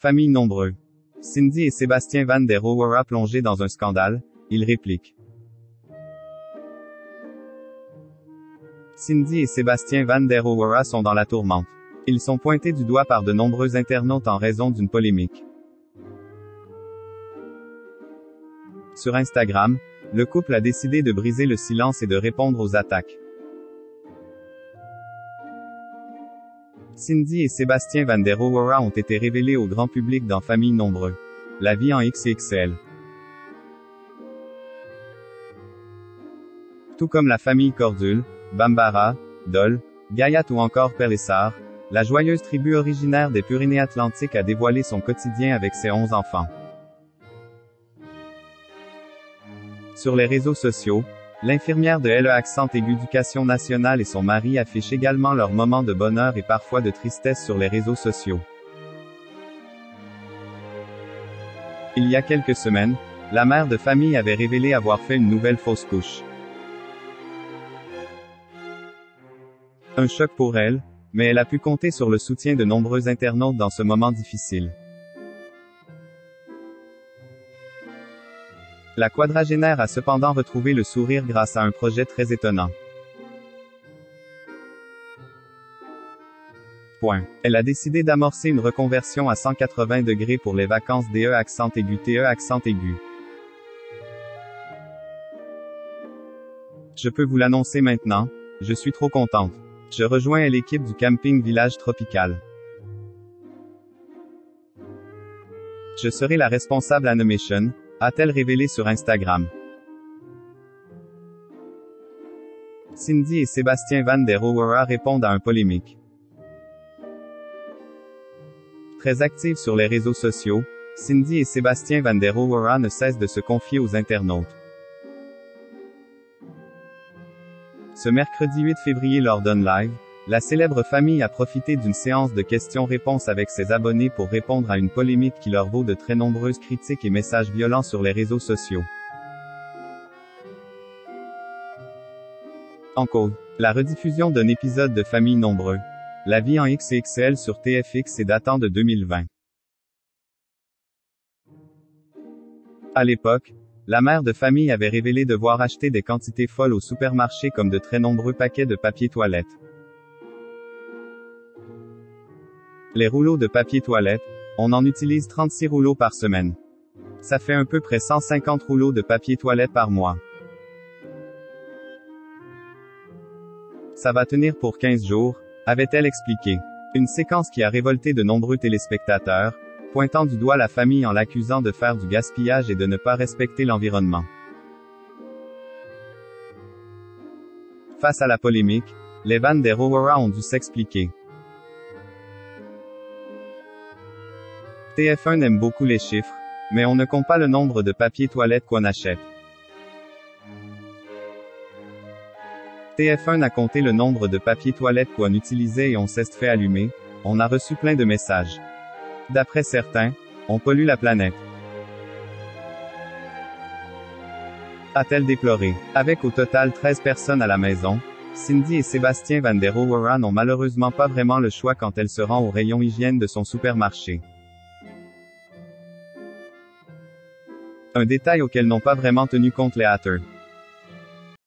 Famille nombreux. Cindy et Sébastien Van der Rohe plongés dans un scandale, ils répliquent. Cindy et Sébastien Van der Rohe sont dans la tourmente. Ils sont pointés du doigt par de nombreux internautes en raison d'une polémique. Sur Instagram, le couple a décidé de briser le silence et de répondre aux attaques. Cindy et Sébastien Van der Rohe ont été révélés au grand public dans Famille nombreux. La vie en XXL. Tout comme la famille Cordule, Bambara, Dole, Gayat ou encore Pélissard, la joyeuse tribu originaire des Pyrénées-Atlantiques a dévoilé son quotidien avec ses 11 enfants. Sur les réseaux sociaux, l'infirmière de l'Éducation nationale et son mari affichent également leurs moments de bonheur et parfois de tristesse sur les réseaux sociaux. Il y a quelques semaines, la mère de famille avait révélé avoir fait une nouvelle fausse couche. Un choc pour elle, mais elle a pu compter sur le soutien de nombreux internautes dans ce moment difficile. La quadragénaire a cependant retrouvé le sourire grâce à un projet très étonnant. Elle a décidé d'amorcer une reconversion à 180 degrés pour les vacances DE accent aigu TE accent aigu. Je peux vous l'annoncer maintenant, je suis trop contente. Je rejoins l'équipe du camping Village Tropical. Je serai la responsable animation, a-t-elle révélé sur Instagram. Cindy et Sébastien Van der Rohe répondent à un polémique. Très actifs sur les réseaux sociaux, Cindy et Sébastien Van der Rohe ne cessent de se confier aux internautes. Ce mercredi 8 février lors d'un live, la célèbre famille a profité d'une séance de questions-réponses avec ses abonnés pour répondre à une polémique qui leur vaut de très nombreuses critiques et messages violents sur les réseaux sociaux. En cause, la rediffusion d'un épisode de Famille nombreux. La vie en XXL sur TFX et datant de 2020. À l'époque, la mère de famille avait révélé devoir acheter des quantités folles au supermarché comme de très nombreux paquets de papier toilette. Les rouleaux de papier toilette, on en utilise 36 rouleaux par semaine. Ça fait à peu près 150 rouleaux de papier toilette par mois. Ça va tenir pour 15 jours, avait-elle expliqué. Une séquence qui a révolté de nombreux téléspectateurs, pointant du doigt la famille en l'accusant de faire du gaspillage et de ne pas respecter l'environnement. Face à la polémique, les Van der Rohe ont dû s'expliquer. TF1 aime beaucoup les chiffres, mais on ne compte pas le nombre de papier toilette qu'on achète. TF1 a compté le nombre de papier toilette qu'on utilisait et on s'est fait allumer, on a reçu plein de messages. D'après certains, on pollue la planète. A-t-elle déploré. Avec au total 13 personnes à la maison, Cindy et Sébastien Van der Rohe n'ont malheureusement pas vraiment le choix quand elle se rend au rayon hygiène de son supermarché. Un détail auquel n'ont pas vraiment tenu compte les haters.